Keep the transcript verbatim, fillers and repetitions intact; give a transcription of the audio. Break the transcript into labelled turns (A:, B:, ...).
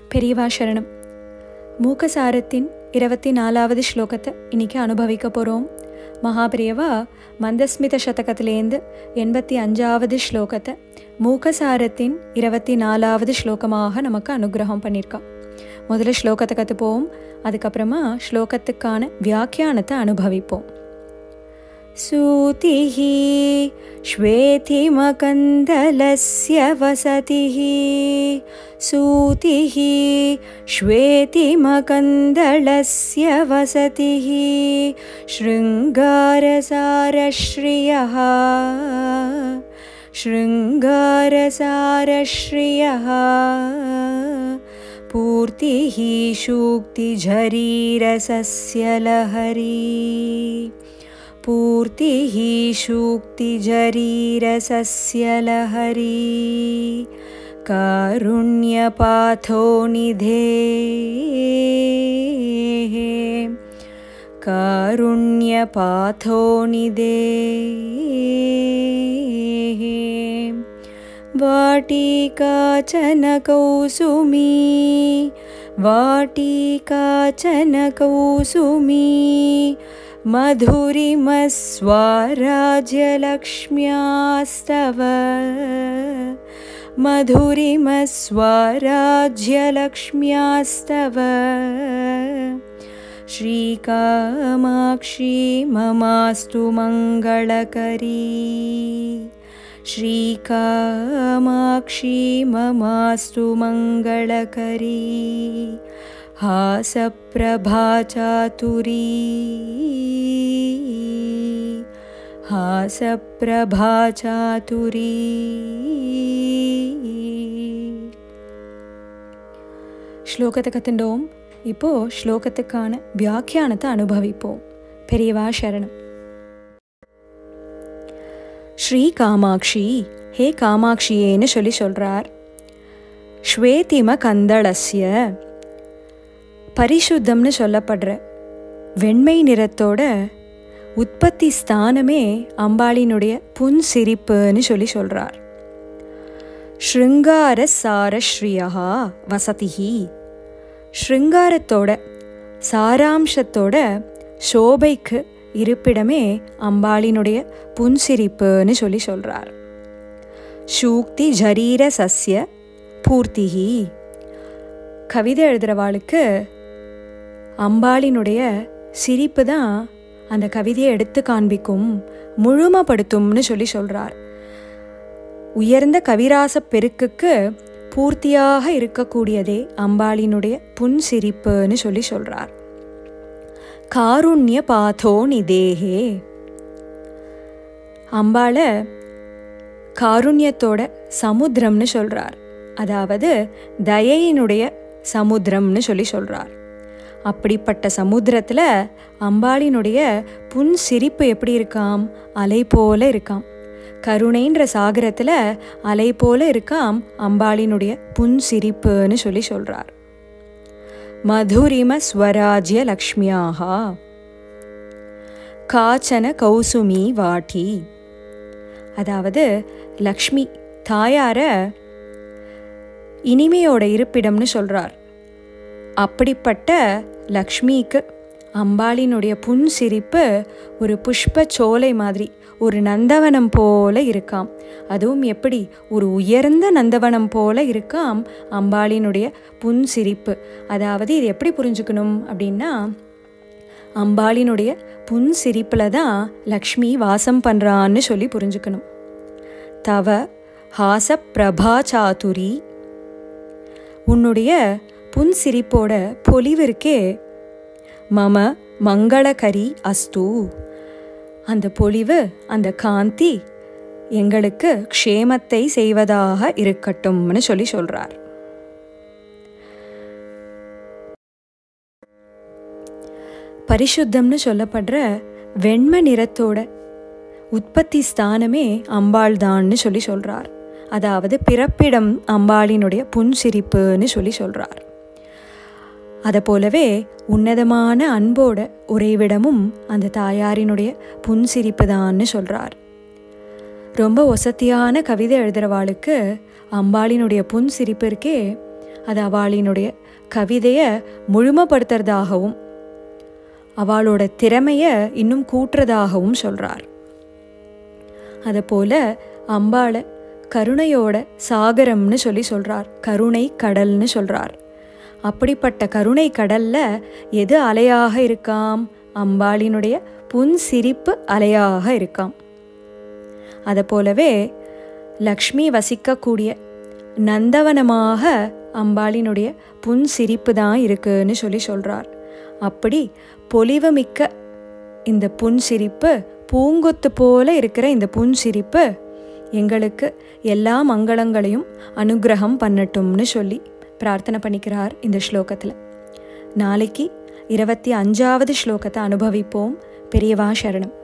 A: பெரியவா சரணம். மூக்க சாரத்தின் இருபத்தி நாலாவது ஸ்லோகத்தை இன்னைக்கு அனுபவிக்க போகிறோம். மகாபெரியவா மந்தஸ்மித சதகத்திலேருந்து எண்பத்தி அஞ்சாவது ஸ்லோகத்தை மூக்க சாரத்தின் இருபத்தி நாலாவது ஸ்லோகமாக நமக்கு அனுகிரகம் பண்ணியிருக்கா. முதல்ல ஸ்லோகத்தை கற்றுப்போம், அதுக்கப்புறமா ஸ்லோகத்துக்கான வியாக்கியானத்தை அனுபவிப்போம். சூதிஹ śvetimakandalasya vasatiḥ சூதிஹ śvetimakandalasய vasatiḥ śṛṅgārasāraśriyaḥ śṛṅgārasāraśriyaḥ pūrtiḥ sūktijharīrasasya laharī pūrtiḥ sūktijharīrasasya laharī kāruṇyapāthonidheḥ kāruṇyapāthonidheḥ vāṭī kācana kausumī vāṭī kācana kausumī madhurimasvārājyalakśhmyāstava madhurimasvārājyalakśhmyāstava śrīkāmākśhi mamāstu maṅgalakarī śrīkāmākśhi mamāstu maṅgalakarī hāsaprabhācāturī hāsaprabhācāturī. ஸ்லோகத்தை கத்துண்டோம். இப்போ ஸ்லோகத்துக்கான வியாக்கியானத்தை அனுபவிப்போம். பெரியவா சரணம். ஸ்ரீகாமாக்ஷி, ஹே காமாட்சியேன்னு சொல்லி சொல்றார். ஸ்வேதிமகந்தளஸ்ய, பரிசுத்தம்னு சொல்லப்படுற வெண்மை நிறத்தோட உற்பத்தி ஸ்தானமே அம்பாளினுடைய புன் சிரிப்புன்னு சொல்லி சொல்றார். śṛṅgārasāraśriyaḥ vasatiḥ, ஸ்ருங்காரத்தோட சாராம்சத்தோட சோபைக்கு இருப்பிடமே அம்பாளினுடைய புன்சிரிப்புன்னு சொல்லி சொல்றார். sūktijharīrasasya pūrtiḥ, கவிதை எழுதுகிறவாளுக்கு அம்பாளினுடைய சிரிப்பு தான் அந்த கவிதையை எடுத்து காண்பிக்கும், முழுமைப்படுத்தும்னு சொல்லி சொல்கிறார். உயர்ந்த கவிராச பெருக்குக்கு பூர்த்தியாக இருக்கக்கூடியதே அம்பாளினுடைய புன்சிரிப்புன்னு சொல்லி சொல்கிறார். kāruṇyapāthonidheḥ, அம்பாளை காருண்யத்தோட சமுத்திரம்னு சொல்கிறார். அதாவது தயையினுடைய சமுத்திரம்னு சொல்லி சொல்கிறார். அப்படிப்பட்ட சமுத்திரத்தில் அம்பாளினுடைய புன் சிரிப்பு எப்படி இருக்காம்? அலை போல இருக்காம். கருணைன்ற சாகரத்தில் அலை போல இருக்காம் அம்பாளினுடைய புன் சிரிப்புன்னு சொல்லி சொல்கிறார். madhurimasvārājyalakśhmyāஹ kācana kausumī vāṭī, அதாவது லக்ஷ்மி தாயார இனிமையோட இருப்பிடம்னு சொல்கிறார். அப்படிப்பட்ட லக்ஷ்மிக்கு அம்பாளினுடைய புன் சிரிப்பு ஒரு புஷ்ப சோலை மாதிரி, ஒரு நந்தவனம் போல இருக்காம். அதுவும் எப்படி? ஒரு உயர்ந்த நந்தவனம் போல இருக்காம் அம்பாளினுடைய புன் சிரிப்பு. அதாவது இது எப்படி புரிஞ்சுக்கணும் அப்படின்னா, அம்பாளினுடைய புன் சிரிப்பில் தான் லக்ஷ்மி வாசம் பண்ணுறான்னு சொல்லி புரிஞ்சுக்கணும். தவ hāsaprabhācāturī, உன்னுடைய புன் சிரிப்போட பொலிவிற்கே மம மங்களகரி அஸ்து, அந்த பொலிவு, அந்த காந்தி எங்களுக்கு க்ஷேமத்தை செய்வதாக இருக்கட்டும்னு சொல்லி சொல்றார். பரிசுத்தம்னு சொல்லப்படுற வெண்மை நிறத்தோட உற்பத்தி ஸ்தானமே அம்பாள் தான்னு சொல்லி சொல்றார். அதாவது பிறப்பிடம் அம்பாளினுடைய புன்சிரிப்புன்னு சொல்லி சொல்றார். அதை போலவே உன்னதமான அன்போட உறைவிடமும் அந்த தாயாரினுடைய புன்சிரிப்பு தான்னு சொல்கிறார். ரொம்ப ஒசத்தியான கவிதை எழுதுகிறவாளுக்கு அம்பாளினுடைய புன்சிரிப்பு இருக்கே, அது அவளினுடைய கவிதையை முழுமைப்படுத்துறதாகவும் அவளோட திறமையை இன்னும் கூட்டுறதாகவும் சொல்கிறார். அதுபோல் அம்பாளை கருணையோட சாகரம்னு சொல்லி சொல்கிறார், கருணை கடல்னு சொல்கிறார். அப்படிப்பட்ட கருணை கடலில் எது அலையாக இருக்காம்? அம்பாளினுடைய புன் சிரிப்பு அலையாக இருக்காம். அதை போலவே லக்ஷ்மி வசிக்கக்கூடிய நந்தவனமாக அம்பாளினுடைய புன் சிரிப்பு தான் இருக்குன்னு சொல்லி சொல்கிறார். அப்படி பொலிவுமிக்க இந்த புன் சிரிப்பு, பூங்கொத்து போல இருக்கிற இந்த புன் சிரிப்பு எங்களுக்கு எல்லா மங்களங்களையும் அனுகிரகம் பண்ணட்டும்னு சொல்லி பிரார்த்தனை பண்ணிக்கிறார் இந்த ஸ்லோகத்தில். நாளைக்கு இருபத்தி அஞ்சாவது ஸ்லோகத்தை அனுபவிப்போம். பெரியவா சரணம்.